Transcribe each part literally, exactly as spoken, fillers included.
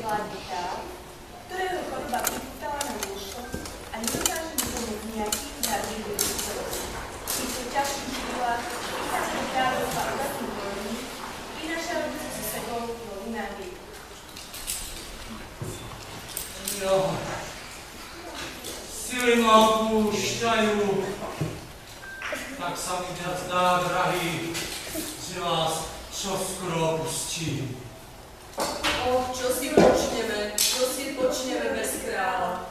vládne tá, ktorého choroba pripútala na lôžko a nedokáže mu pomôcť nejaký zádrivý výsledok. V týchto ťažkých chvíľach prichádza do kráľovstva ostatných voľní, prináša rodinu so sebou do iná vieku. Jo, sily ma opúšťajú, tak sa mi viac dá, drahý, že vás čoskoro opustím. Och, čo si počneme, čo si počneme bez kráľa?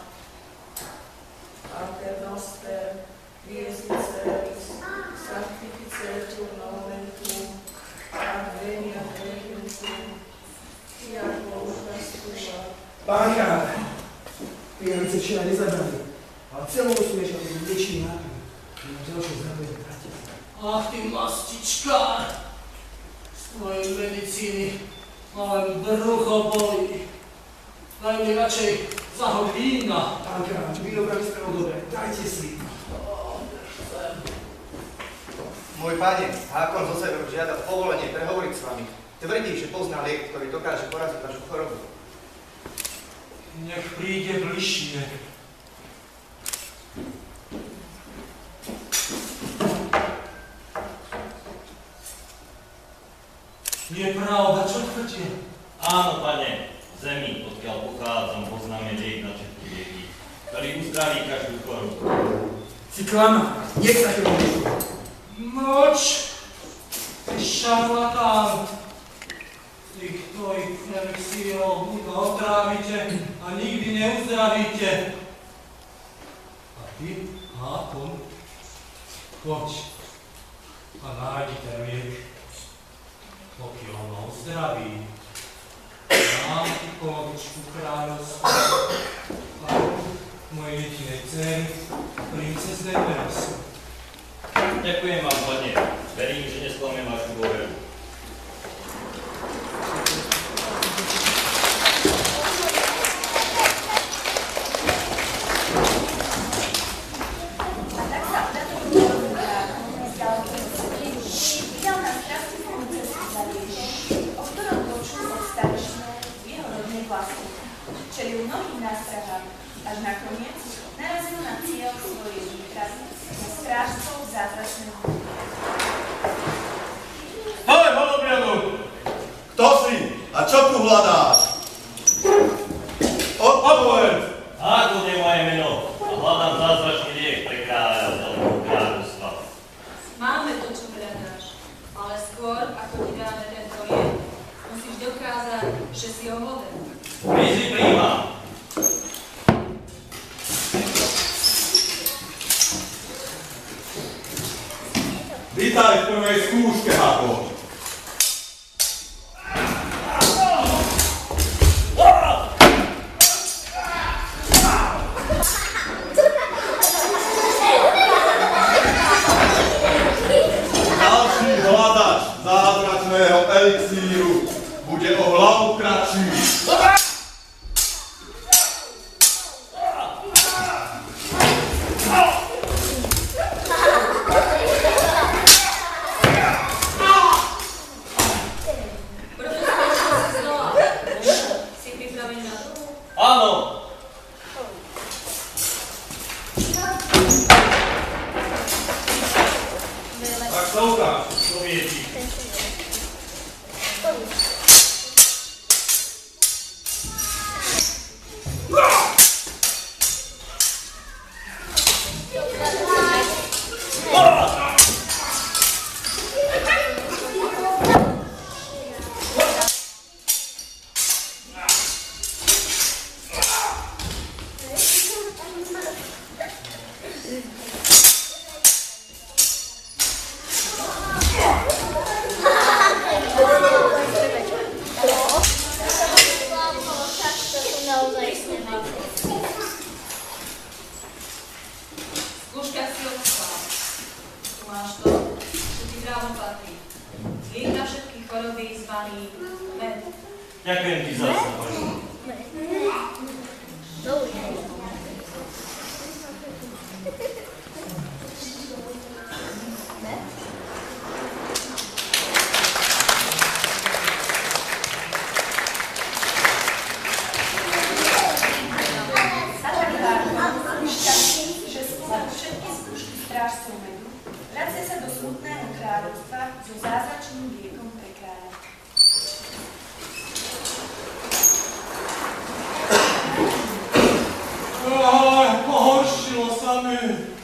Pater noster, Iesus, sanctificetur nomentum, ad veniat regnum tuum, fiat voluntas tua. Pánka, pijanice včera nezabrali, ale celou smiešali väčší nápoj. Ďalšie zdravie, bratia. Ach, ty mastičkár, z tvojej medicíny ma len brucho boli. Daj mi radšej zahod vína. Pánka, víno praví spravu dobre, dajte si. Môj pane, Hákon zo severu žiada povolenie prehovoriť s vami. Tvrdí, že pozná liek, ktorý dokáže poraziť vašu chorobu. Nech príde bližšie. Je pravda, čo tvrdí? Áno, pane, v zemi, odkiaľ pochádzam, poznáme liek na všetky lieky, ktorý uzdraví každú chorobu. Si klama, nech sa to môžu. Moč! Ty šarlatán! Tých tvojich elixírov iba otrávite a nikdy neuzdravíte. A ty, Hákon, poď a nájdi ten liek. Pokiaľ ma uzdraví, dám ti polovičku kráľovstva a mojej jedinej dcery, princeznej Verose. Ďakujem vám, pane. Verím, že nesklamem vašu dôveru. Čelil mnohým nástrahám, až nakoniec narazil na cieľ svojej výpravy na strážcov zázračného hľadu. Hej, holobriadu! Kto si? A čo tu hľadáš? Odpoveď! Hákon je moje meno a hľadám zázračný liek pre kráľa Zeleného kráľovstva. Máme to, čo hľadáš, ale skôr, ako ti dáme tento liek, musíš dokázať, že si ho hoden. Výzvy príjmam. Vítaj v prvej skúške, Hákon. Ďalší hľadač zázračného elixíru bude o hlavu kratší. Ďakujem ti za sa, pani. nami.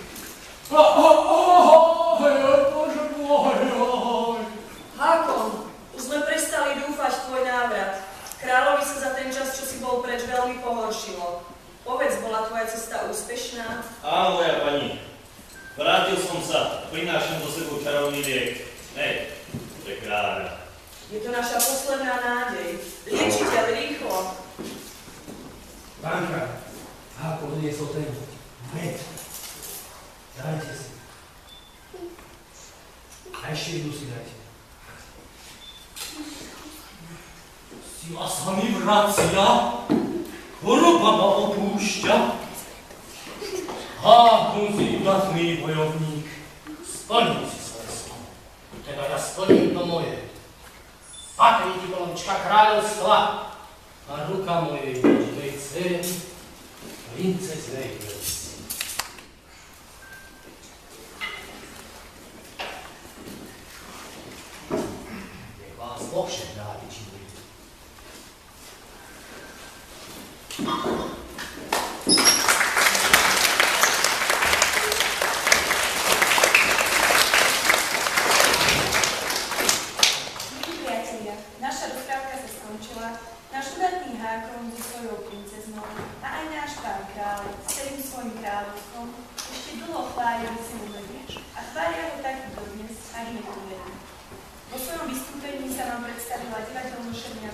Ahoj, Bože môj, ahoj. Hákon, už sme prestali dúfať v tvoj návrat. Kráľovi sa za ten čas, čo si bol preč, veľmi pohoršilo. Povedz, bola tvoja cesta úspešná? Áno, moja pani. Vrátil som sa a prinášam so sebou čarovný liek. Hej, pre kráľa. Je to naša posledná nádej. Liečiteľ, rýchlo. Pánka, Hákon doniesol ten med. Dajte si. A ešte jednu si dajte. Sila sa mi vracia, choroba ma opúšťa. Hákon si udatný bojovník, splnil si svoje slovo. Teda ja splním to moje. Patrí ti kolomčka kráľovstva a ruka mojej nežnej dcery, princeznej Elsy. Nech vás Boh žehná, vyčinuje. Priatelia, naša rozprávka sa skončila. Náš udatný Hákon so svojou princeznou a aj náš pán kráľ s celým svojim kráľovstvom ešte dlho chválili si umrieť a chvália ho taký dodnes aj nepovedí. Vo svojom vystúpení sa vám predstavila divadelno-šerná